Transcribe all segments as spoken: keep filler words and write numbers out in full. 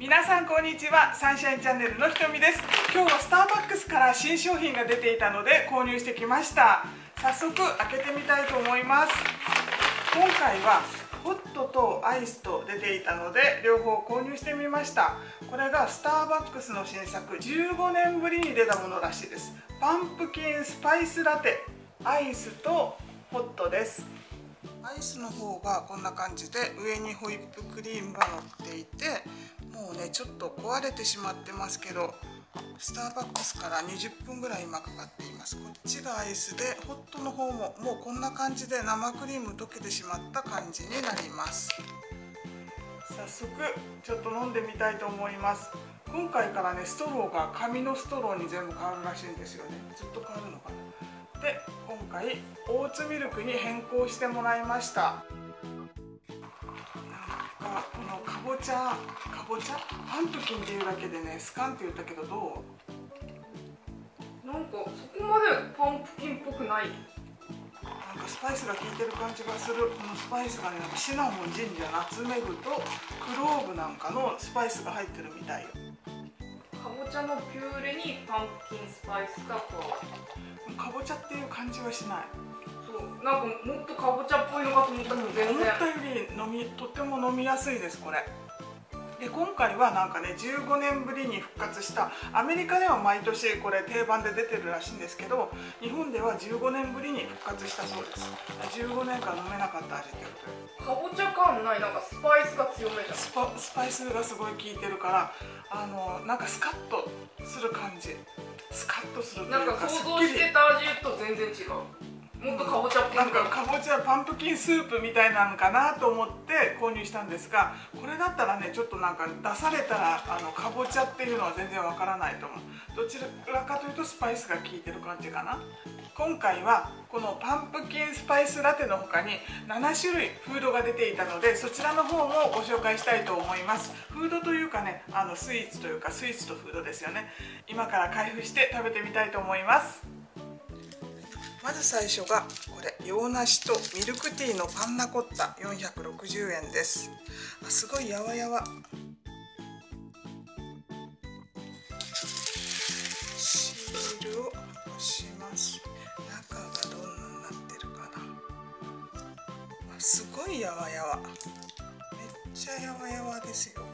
皆さんこんにちは。サンシャインチャンネルのひとみです。今日はスターバックスから新商品が出ていたので購入してきました。早速開けてみたいと思います。今回はホットとアイスと出ていたので両方購入してみました。これがスターバックスの新作、じゅうごねんぶりに出たものらしいです。パンプキンスパイスラテ、アイスとホットです。アイスの方がこんな感じで上にホイップクリームが乗っていて、もうねちょっと壊れてしまってますけど、スターバックスからにじゅっぷんぐらい今かかっています。こっちがアイスで、ホットの方ももうこんな感じで生クリーム溶けてしまった感じになります。早速ちょっと飲んでみたいと思います。今回からねストローが紙のストローに全部変わるらしいんですよね。ずっと変わるのかな。で今回オーツミルクに変更してもらいました。なんかこのかぼちゃかぼちゃパンプキンっていうだけでねスカンって言ったけど、どうなんかそこまでパンプキンっぽくない。 なんかスパイスが効いてる感じがする。このスパイスがね、なんかシナモン、ジンジャー、ナツメグとクローブなんかのスパイスが入ってるみたいよ。 かぼちゃのピューレにパンプキンスパイスが加わる。 かぼちゃっていう感じはしない。 そう、なんかもっとかぼちゃっぽいのかと思ったけど全然思ったより飲みとっても飲みやすいですこれ。で今回はなんかねじゅうごねんぶりに復活した、アメリカでは毎年これ定番で出てるらしいんですけど、日本ではじゅうごねんぶりに復活したそうです。じゅうごねんかん飲めなかった味ってことで、 かぼちゃ感ない、なんかスパイスが強めじゃん。 スパ、スパイスがすごい効いてるから、あのなんかスカッとする感じ。スカッとするというか、 なんか想像してた味と全然違う。もっとかぼちゃっぽい。 なんかかぼちゃパンプキンスープみたいなのかなと思って購入したんですが、これだったらねちょっとなんか出されたらあのかぼちゃっていうのは全然わからないと思う。どちらかというとスパイスが効いてる感じかな。今回はこのパンプキンスパイスラテの他にななしゅるいフードが出ていたので、そちらの方もご紹介したいと思います。フードというかね、あのスイーツというかスイーツとフードですよね。今から開封して食べてみたいと思います。まず最初がこれ、洋梨とミルクティーのパンナコッタよんひゃくろくじゅうえんです。あ、すごいやわやわ。シールを押します。中がどんなになってるかな。あ、すごいやわやわ。めっちゃやわやわですよ。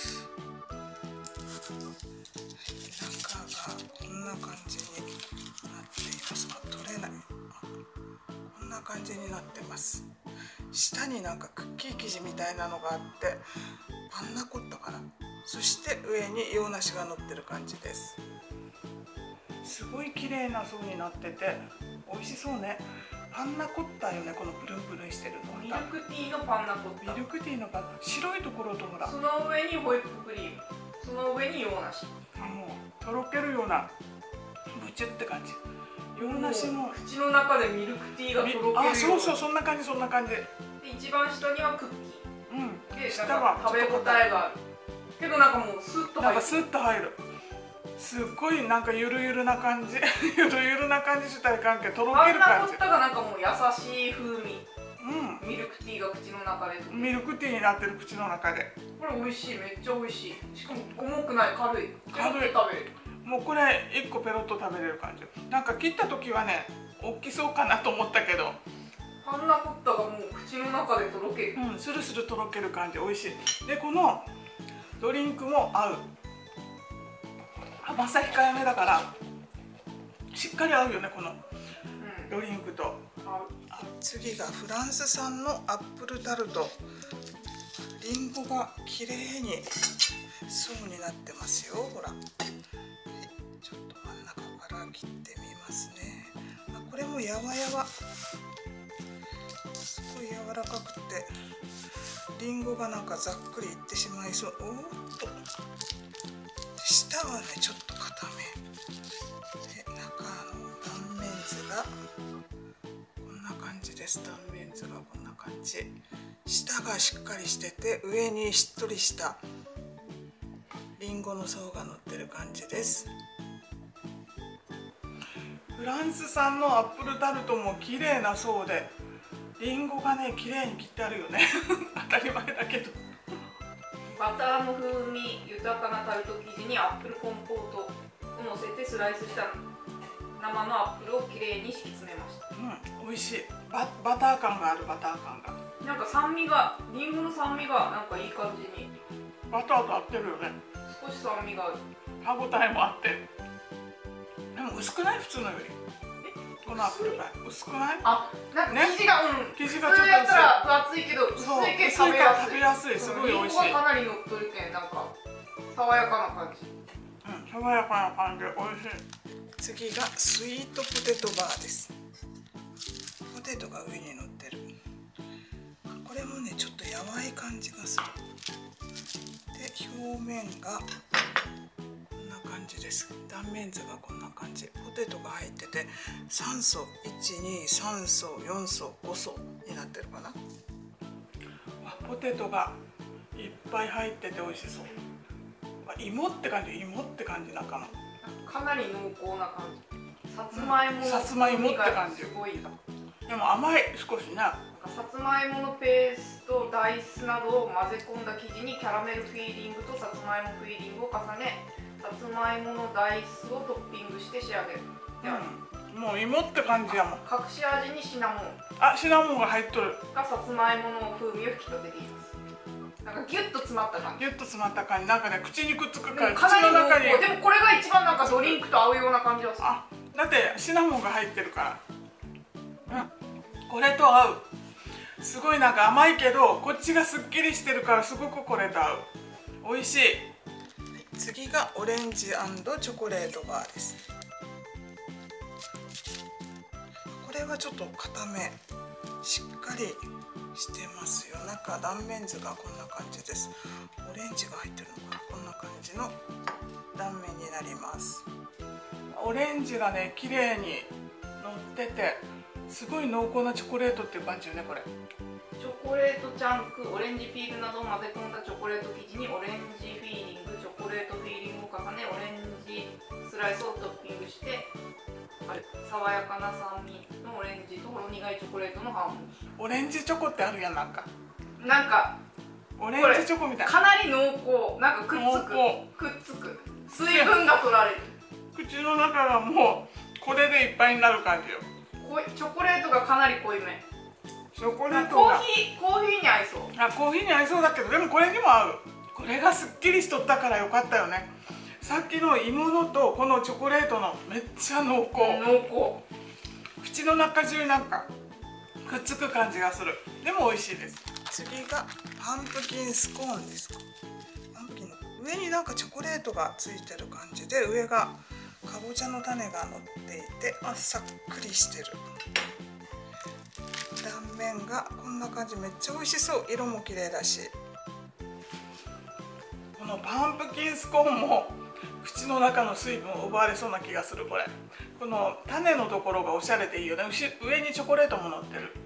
中がこんな感じになっています。あ、取れない。こんな感じになってます。下になんかクッキー生地みたいなのがあって、パンナコッタかな。そして上に洋梨が乗ってる感じです。すごい綺麗な層になってて美味しそうね。パンナコッタよね、このプルンプルンしてるの。 ミルクティーのパンナコッタ。 ミルクティーのパン、白いところとほら、 その上にホイップクリーム、その上に洋梨。 もうとろけるようなブチュって感じ。洋梨の口の中でミルクティーがとろけるような。 あ、そうそう、そんな感じ、そんな感じ。で一番下にはクッキー。 うん。 で下は食べ応えがあるけど、なんかもうスッと入る。 なんかスッと入る。すっごいなんかゆるゆるな感じゆるゆるな感じしたらいかんけど、とろける感じ。 パンナコッタがなんかもう優しい風味。 うん。 ミルクティーが口の中で。 ミルクティーになってる口の中で。 これ美味しい、めっちゃ美味しい。しかも重くない、軽い。 軽い。 食べれる。 もうこれいっこペロッと食べれる感じ。なんか切った時はね大きそうかなと思ったけど、 パンナコッタがもう口の中でとろける。 うん、スルスルとろける感じ、美味しい。でこのドリンクも合う。甘さ控えめだからしっかり合うよね、このドリンクと。うん、次がフランス産のアップルタルト。リンゴが綺麗に層になってますよ、ほら。はい、ちょっと真ん中から切ってみますね。あ、これもやわやわ、すごい柔らかくてリンゴがなんかざっくりいってしまいそう。おーっと、下はねちょっと固めで、中の断面図がこんな感じです。断面図がこんな感じ。下がしっかりしてて、上にしっとりしたリンゴの層が乗ってる感じです。フランス産のアップルタルトも綺麗な層で、リンゴがね綺麗に切ってあるよね当たり前だけど。 ババターの風味豊かなタルト生地にアップルコンポートを乗せてスライスした生のアップルをきれいに敷き詰めました。 うん、美味しい。ババター感がある。バター感がなんか酸味が、リンゴの酸味がなんかいい感じに、 バターと合ってるよね。 少し酸味がある。 歯ごたえもあって。でも薄くない？普通のより。このアップルパイ薄くない？ あ、なんか生地が、うん、 生地がちょっと普通やったら分厚いけど薄そういけど食べやすい。 食べやすい。すごい美味しい。 リンゴがかなり乗っとるけん、なんか爽やかな感じ。 うん、爽やかな感じで美味しい。次がスイートポテトバーです。ポテトが上に乗ってる。これもねちょっとやわい感じがする。で表面がこんな感じです。断面図がこんな感じ。ポテトが入っててさん層、いち、に、さん層、よん層、ご層になってるかな。ポテトがいっぱい入ってて美味しそう。芋って感じ。芋って感じ。中のかなり濃厚な感じ。さつまいものさつまいもって感じ。 すごい。 でも甘い。少しな。 さつまいものペースト、ダイスなどを混ぜ込んだ生地にキャラメルフィーリングとさつまいもフィーリングを重ね、さつまいものダイスをトッピングして仕上げる。 うん、もう芋って感じやもん。 隠し味にシナモン。 あ、シナモンが入っとる。 がさつまいもの風味を引き立てています。なんかギュッと詰まった感じ。 ギュッと詰まった感じ。なんかね、口にくっつくから。 かなり濃厚。でもこれが一番なんかドリンクと合うような感じはする。 あ、だってシナモンが入ってるから。うん、これと合う。すごいなんか甘いけど、こっちがすっきりしてるからすごくこれと合う。美味しい。次がオレンジ&チョコレートバーです。これはちょっと固め。しっかりしてますよ。中断面図がこんな感じです。オレンジが入ってるのかな。こんな感じの断面になります。オレンジがね綺麗に乗ってて、すごい濃厚なチョコレートっていう感じよね。これチョコレートチャンク、オレンジピールなどを混ぜ込んだチョコレート生地にオレンジフィーリング、チョコレートフィーリングを重ね、オレンジスライスをトッピングして、あれ爽やかな酸味のオレンジとほろ苦いチョコレートのハーモニー。 オレンジチョコってあるやん。なんかなんかオレンジチョコみたいな。 かなり濃厚。なんかくっつくくっつく水分が取られる。 口の中がもうこれでいっぱいになる感じよ。 チョコレートがかなり濃いめ。 チョコレートコがーヒーコーヒーに合いそう。 あ、コーヒーに合いそうだけど、でもこれにも合う。これがすっきりしとったからよかったよね。さっきの芋のとこのチョコレートのめっちゃ濃厚。 濃厚。口の中中なんかくっつく感じがする。でも美味しいです。次がパンプキンスコーンです。パンプキンの上になんかチョコレートがついてる感じで、上がかぼちゃの種が乗っていて、あ、さっくりしてる。断面がこんな感じ。めっちゃ美味しそう。色も綺麗だし、このパンプキンスコーンも口の中の水分を奪われそうな気がする。これこの種のところがおしゃれでいいよね。上にチョコレートも乗ってる。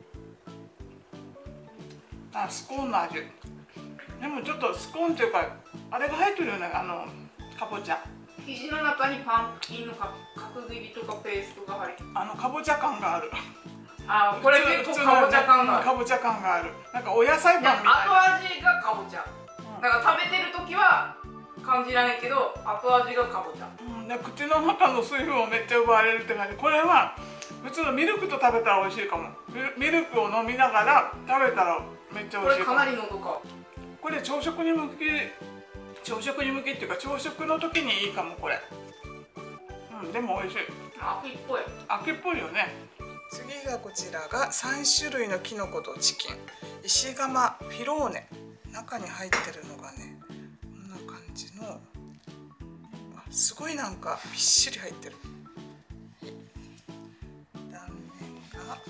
あ、スコーンの味。でもちょっとスコーンっていうかあれが入ってるよね。あのかぼちゃ。 生地の中にパンプキンの角切りとかペーストが入ってる。 あのかぼちゃ感がある。 あ、これ結構かぼちゃ感がある。 かぼちゃ感がある。なんかお野菜パンみたいな。 後味がかぼちゃ。だから食べてる時は感じないけど、後味がかぼちゃ。 うん、で口の中の水分をめっちゃ奪われるって感じ。これは普通のミルクと食べたら美味しいかも。ミルクを飲みながら食べたらめっちゃ美味しいかも。 これかなりのどか。 これ朝食に向き、朝食に向きっていうか朝食の時にいいかもこれ。うん、でも美味しい。 秋っぽい。 秋っぽいよね。次がこちらがさん種類のきのことチキン、石窯フィローネ。中に入ってるのがねこんな感じの、あ、すごいなんかびっしり入ってる。断面が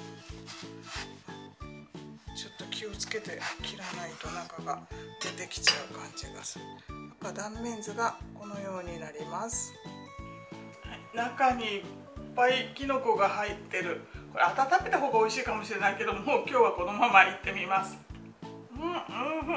ちょっと気をつけて切らないと中が出てきちゃう感じがする。断面図がこのようになります。中にいっぱいきのこが入ってる。これ温めた方が美味しいかもしれないけど、もう今日はこのままいってみます。うん、うん、うん。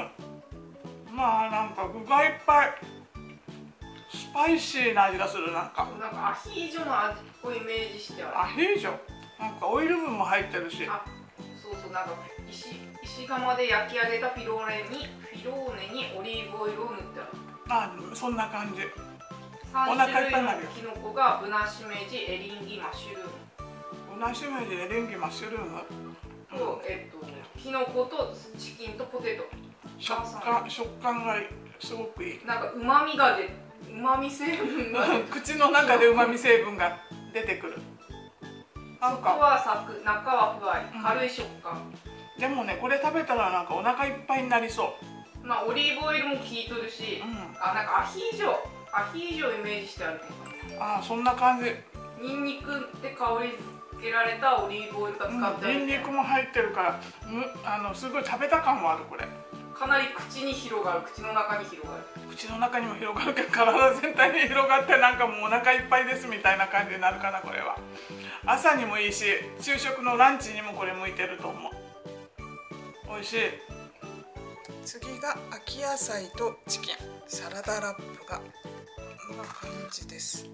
まあなんか具がいっぱい。スパイシーな味がする。なんかなんかアヒージョの味をイメージしてある。 アヒージョ、なんかオイル分も入ってるし。 あ、そうそう、なんか石石窯で焼き上げたフィローネにフィローネにオリーブオイルを塗ってある。 あ、そんな感じ。 さんお腹種類のいっぱいになるよ。 キノコがブナシメジ、エリンギ、マッシュルームブナシメジ、エリンギ、マッシュルームと、えっとキノコとチキンとポテト。 食感食感がすごくいい。 なんか旨味が出旨味成分が口の中で旨味成分が出てくる。なん外かはサク、中はふわり、軽い食感。 でもね、これ食べたらなんかお腹いっぱいになりそう。 まあオリーブオイルも効いとるし、 うん、 あ、なんかアヒージョアヒージョをイメージしてあるけど、 あ、そんな感じ。 ニンニクで香り付けられたオリーブオイルが使ってある、 うん、ニンニクも入ってるからむあのすごい食べた感もある。これかなり口に広がる、口の中に広がる。 口の中にも広がるけど体全体に広がって、なんかもうお腹いっぱいですみたいな感じになるかな。これは朝にもいいし、昼食のランチにもこれ向いてると思う。美味しい。次が秋野菜とチキンサラダラップがこんな感じです。はい、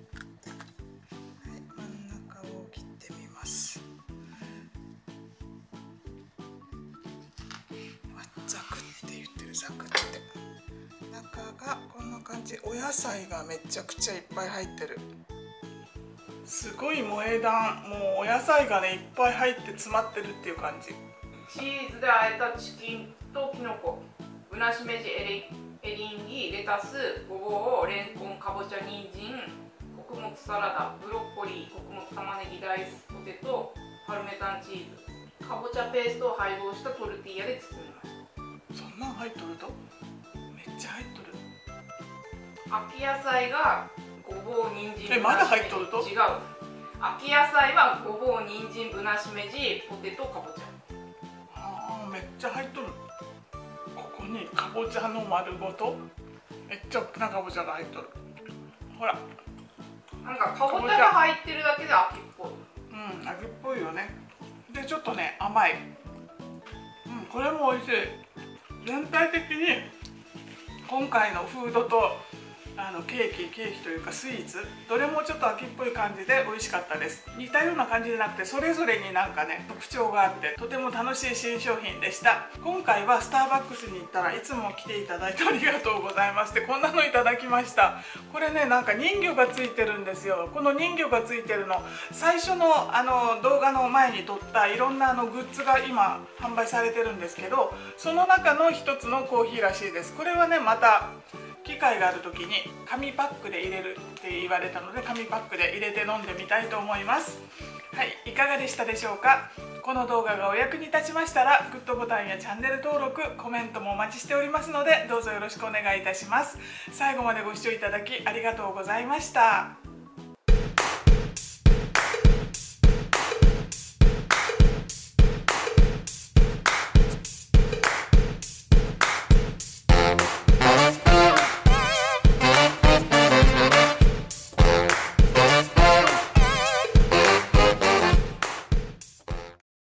真ん中を切ってみます。ザクって言ってる、ザクって。中がこんな感じ。お野菜がめちゃくちゃいっぱい入ってる。すごい萌え断。もうお野菜がねいっぱい入って詰まってるっていう感じ。 チーズで和えたチキンとキノコ、ブナシメジ、エリエリンギ、レタス、ごぼう、レンコン、かぼちゃ、人参、穀物サラダ、ブロッコリー、穀物玉ねぎ、ダイスポテト、パルメザンチーズ、かぼちゃペーストを配合したトルティーヤで包みました。 そんなん入っとるとめっちゃ入っとる。 秋野菜がごぼう、人参、 え、まだ入っとると違う。秋野菜はごぼう、人参、ブナシメジ、ポテト、かぼちゃ。 あー、めっちゃ入っとる。ここにかぼちゃの丸ごとめっちゃ大きなかぼちゃが入っとる。ほら、 なんかかぼちゃが入ってるだけで秋っぽい。 うん、秋っぽいよね。でちょっとね甘い。うん、これも美味しい。全体的に今回のフードとあのケーキケーキというかスイーツ、どれもちょっと秋っぽい感じで美味しかったです。似たような感じじゃなくて、それぞれになんかね特徴があって、とても楽しい新商品でした。今回はスターバックスに行ったらいつも来ていただいてありがとうございまして、こんなのいただきました。これね、なんか人魚がついてるんですよ。この人魚がついてるの、最初のあの動画の前に撮ったいろんなあのグッズが今販売されてるんですけど、その中の一つのコーヒーらしいです。これはね、また機会がある時に紙パックで入れるって言われたので、紙パックで入れて飲んでみたいと思います。はい、いかがでしたでしょうか。この動画がお役に立ちましたらグッドボタンやチャンネル登録、コメントもお待ちしておりますので、どうぞよろしくお願いいたします。最後までご視聴いただきありがとうございました。